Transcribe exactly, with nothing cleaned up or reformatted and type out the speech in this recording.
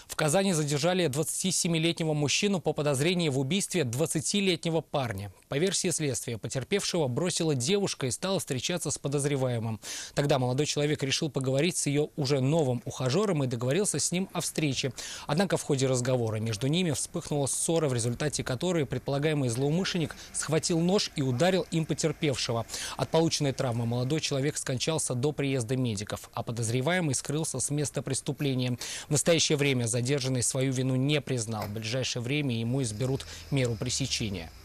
В Казани задержали двадцатисемилетнего мужчину по подозрению в убийстве двадцатилетнего парня. По версии следствия, потерпевшего бросила девушка и стала встречаться с подозреваемым. Тогда молодой человек решил поговорить с ее уже новым ухажером и договорился с ним о встрече. Однако в ходе разговора между ними вспыхнула ссора, в результате которой предполагаемый злоумышленник схватил нож и ударил им потерпевшего. От полученной травмы молодой человек скончался до приезда медиков, а подозреваемый скрылся с места преступления. В настоящее время задержанный свою вину не признал. В ближайшее время ему изберут меру пресечения.